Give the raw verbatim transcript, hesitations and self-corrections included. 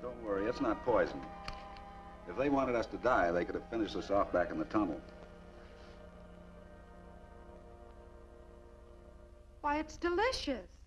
Don't worry, it's not poison. If they wanted us to die, they could have finished us off back in the tunnel. Why, it's delicious.